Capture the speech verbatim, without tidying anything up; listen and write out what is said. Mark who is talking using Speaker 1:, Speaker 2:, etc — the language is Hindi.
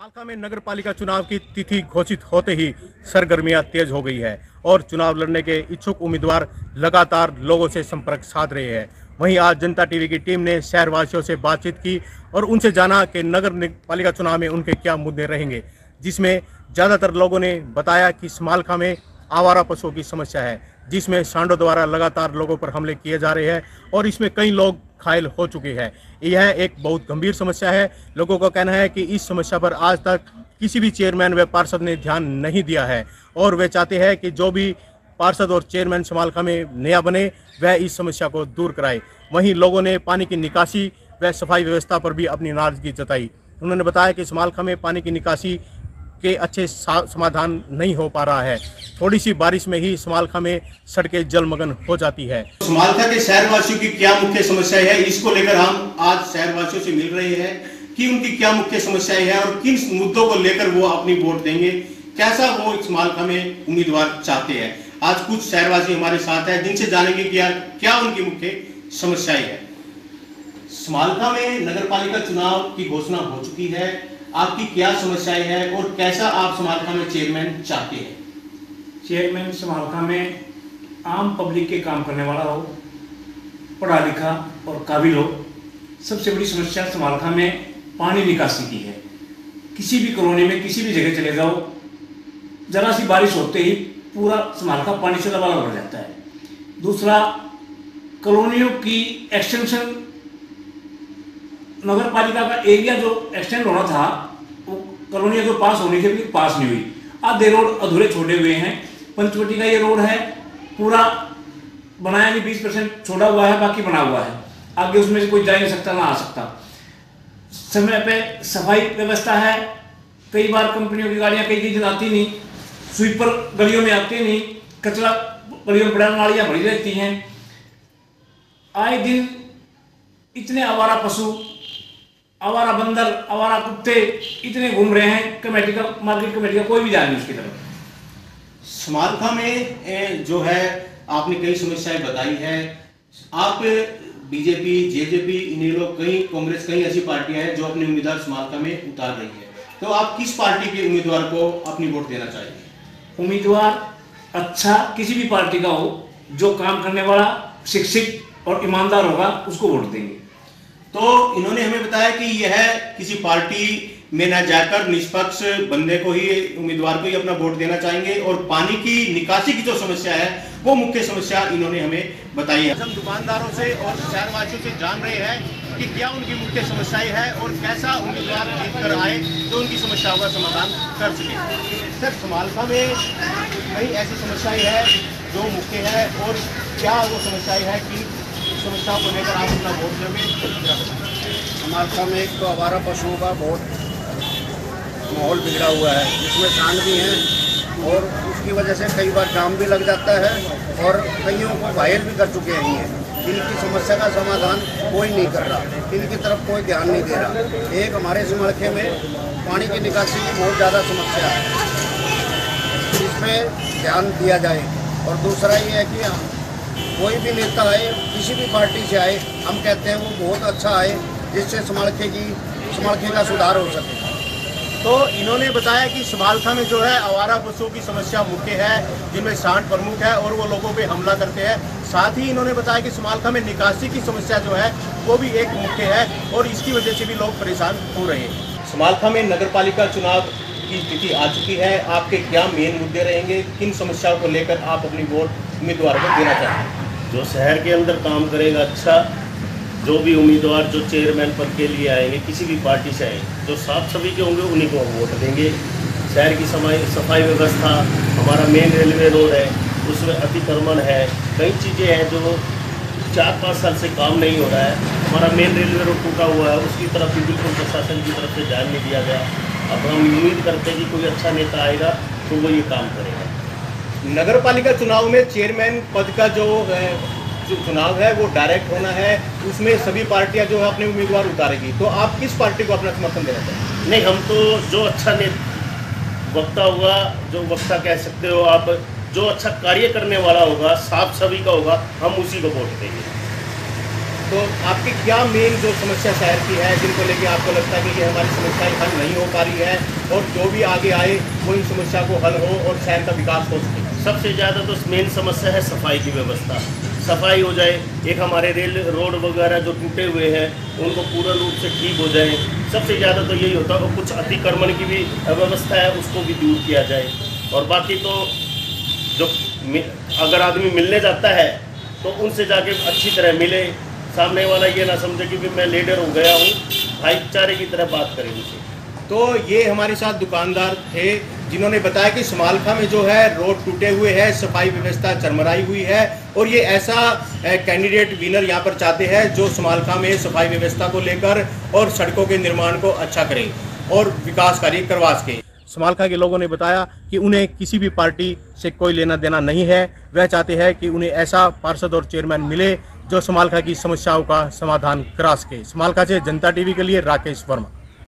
Speaker 1: समालखा में नगर पालिका चुनाव की तिथि घोषित होते ही सरगर्मियां तेज हो गई है और चुनाव लड़ने के इच्छुक उम्मीदवार लगातार लोगों से संपर्क साध रहे हैं। वहीं आज जनता टीवी की टीम ने शहरवासियों से बातचीत की और उनसे जाना कि नगर पालिका चुनाव में उनके क्या मुद्दे रहेंगे, जिसमें ज़्यादातर लोगों ने बताया कि समालखा में आवारा पशुओं की समस्या है, जिसमें सांडों द्वारा लगातार लोगों पर हमले किए जा रहे हैं और इसमें कई लोग घायल हो चुके हैं। यह एक बहुत गंभीर समस्या है। लोगों का कहना है कि इस समस्या पर आज तक किसी भी चेयरमैन व पार्षद ने ध्यान नहीं दिया है और वे चाहते हैं कि जो भी पार्षद और चेयरमैन समालखा में नया बने वह इस समस्या को दूर कराए। वहीं लोगों ने पानी की निकासी व सफाई व्यवस्था पर भी अपनी नाराजगी जताई। उन्होंने बताया कि समालखा में पानी की निकासी के अच्छे समाधान नहीं हो पा रहा है। थोड़ी सी बारिश में ही समालखा में सड़कें जलमग्न हो जाती है।
Speaker 2: समालखा के शहरवासियों की क्या मुख्य समस्या है, इसको लेकर हम आज शहरवासियों से मिल रहे हैं कि उनकी क्या मुख्य समस्याएं हैं और किन मुद्दों को लेकर वो अपनी वोट देंगे, कैसा वो समालखा में उम्मीदवार चाहते हैं। आज कुछ शहरवासी हमारे साथ है जिनसे जानेंगे कि यार क्या उनकी मुख्य समस्याएं है। समालखा में नगर पालिका चुनाव की घोषणा हो चुकी है, आपकी क्या समस्याएं हैं और कैसा आप समालखा में चेयरमैन चाहते हैं।
Speaker 3: चेयरमैन समालखा में आम पब्लिक के काम करने वाला हो, पढ़ा लिखा और काबिल हो। सबसे बड़ी समस्या समालखा में पानी निकासी की है। किसी भी कॉलोनी में किसी भी जगह चले जाओ, जरा सी बारिश होते ही पूरा समालखा पानी से लबालब हो जाता है। दूसरा, कॉलोनियों की एक्सटेंशन, नगर पालिका का एरिया जो एक्सटेंड होना था वो कॉलोनियाँ जो पास होनी थी पास नहीं हुई। आधे रोड अधूरे छोड़े हुए हैं। पंचवटी का ये रोड है, पूरा बनाया नहीं, बीस परसेंट छोड़ा हुआ है, बाकी बना हुआ है। आगे उसमें से कोई जा नहीं सकता ना आ सकता। समय पे सफाई व्यवस्था है। कई बार कंपनियों की गाड़ियाँ कई कई आती नहीं, स्वीपर गलियों में आती नहीं, कचरा गलियों में पड़ा, नालियाँ भरी रहती हैं। आए दिन इतने आवारा पशु, आवारा बंदर, आवारा कुत्ते इतने घूम रहे हैं, कमेटी का, मार्केट कमेटी का कोई भी ध्यान नहीं उसकी तरफ।
Speaker 2: समालखा में जो है आपने कई समस्याएं बताई है। आप बीजेपी, जेजेपी, इन्हीं लोग, कई कांग्रेस, कई ऐसी पार्टियां हैं जो अपने उम्मीदवार समालखा में उतार रही है, तो आप किस पार्टी के उम्मीदवार को अपनी वोट देना चाहेंगे।
Speaker 3: उम्मीदवार अच्छा किसी भी पार्टी का हो, जो काम करने वाला, शिक्षित और ईमानदार होगा, उसको वोट देंगे।
Speaker 2: तो इन्होंने हमें बताया कि यह किसी पार्टी में न जाकर निष्पक्ष बंदे को ही, उम्मीदवार को ही अपना वोट देना चाहेंगे और पानी की निकासी की जो समस्या है वो मुख्य समस्या इन्होंने हमें बताई है। हम दुकानदारों से और शहरवासियों से जान रहे हैं कि क्या उनकी मुख्य समस्याएं हैं और कैसा उम्मीदवार जीत कर आए तो उनकी समस्याओं का समाधान कर सके। सर, समालखा में कई ऐसी समस्याएं हैं जो मुख्य है और क्या वो समस्याएं हैं कि समस्याओं को लेकर आप अपना वोट देंगे।
Speaker 4: समालखा में एक तो आवारा पशुओं का बहुत माहौल बिगड़ा हुआ है, जिसमें सांड भी हैं और उसकी वजह से कई बार जाम भी लग जाता है और कईयों को घायल भी कर चुके हैं। ये इनकी समस्या का समाधान कोई नहीं कर रहा, इनकी तरफ कोई ध्यान नहीं दे रहा। एक हमारे समालखे में पानी की निकासी की बहुत ज़्यादा समस्या है, इसमें ध्यान दिया जाए। और दूसरा ये है कि कोई भी नेता आए, किसी भी पार्टी से आए, हम कहते हैं वो बहुत अच्छा आए जिससे समालखे की समालखे का सुधार हो सके।
Speaker 2: तो इन्होंने बताया कि समालखा में जो है आवारा पशुओं की समस्या मुख्य है, जिनमें सांड प्रमुख है और वो लोगों पे हमला करते हैं। साथ ही इन्होंने बताया कि समालखा में निकासी की समस्या जो है वो भी एक मुख्य है और इसकी वजह से भी लोग परेशान हो रहे हैं। समालखा में नगर पालिका चुनाव की स्थिति आ चुकी है, आपके क्या मेन मुद्दे रहेंगे, किन समस्याओं को लेकर आप अपनी वोट उम्मीदवार को देना चाहेंगे।
Speaker 5: जो शहर के अंदर काम करेगा, अच्छा, जो भी उम्मीदवार जो चेयरमैन पद के लिए आएंगे, किसी भी पार्टी से आए, जो साफ सभी के होंगे उन्हीं को हम वोट देंगे। शहर की सफाई सफाई व्यवस्था, हमारा मेन रेलवे रोड है, उसमें अतिक्रमण है, कई चीज़ें हैं जो चार पाँच साल से काम नहीं हो रहा है। हमारा मेन रेलवे रोड टूटा हुआ है, उसकी तरफ भी बिल्कुल प्रशासन की तरफ से ध्यान नहीं दिया गया। अब हम उम्मीद करते हैं कि कोई अच्छा नेता आएगा तो वो ये काम करेगा।
Speaker 2: नगर पालिका चुनाव में चेयरमैन पद का जो जो चुनाव है वो डायरेक्ट होना है, उसमें सभी पार्टियां जो है अपने उम्मीदवार उतारेगी, तो आप किस पार्टी को अपना समर्थन देना चाहेंगे।
Speaker 5: नहीं, हम तो जो अच्छा नेता वक्ता होगा, जो वक्ता कह सकते हो आप, जो अच्छा कार्य करने वाला होगा, साफ सभी का होगा, हम उसी को वोट देंगे।
Speaker 2: तो आपकी क्या मेन जो समस्या शहर की है जिनको लेके आपको लगता है कि ये हमारी समस्याएं हल नहीं हो पा रही है और जो भी आगे आए वो इन समस्या को हल हो और शहर का विकास हो सके?
Speaker 5: सबसे ज़्यादा तो मेन समस्या है सफाई की व्यवस्था। सफाई हो जाए, एक हमारे रेल रोड वगैरह जो टूटे हुए हैं उनको पूर्ण रूप से ठीक हो जाए। सबसे ज़्यादा तो यही होता है, और कुछ अतिक्रमण की भी व्यवस्था है उसको भी दूर किया जाए। और बाकी तो जो अगर आदमी मिलने जाता है तो उनसे जाके अच्छी तरह मिले, सामने वाला ये ना समझे कि मैं लीडर हो गया हूँ, भाईचारे की तरह बात करें उनसे।
Speaker 2: तो ये हमारे साथ दुकानदार थे जिन्होंने बताया कि समालखा में जो है रोड टूटे हुए हैं, सफाई व्यवस्था चरमराई हुई है और ये ऐसा कैंडिडेट विनर यहाँ पर चाहते हैं जो समालखा में सफाई व्यवस्था को लेकर और सड़कों के निर्माण को अच्छा करे और विकास कार्य करवा सके। समालखा के लोगों ने बताया कि उन्हें किसी भी पार्टी से कोई लेना देना नहीं है, वह चाहते हैं कि उन्हें ऐसा पार्षद और चेयरमैन मिले जो समालखा की समस्याओं का समाधान करा सके। समालखा से जनता टीवी के लिए राकेश वर्मा।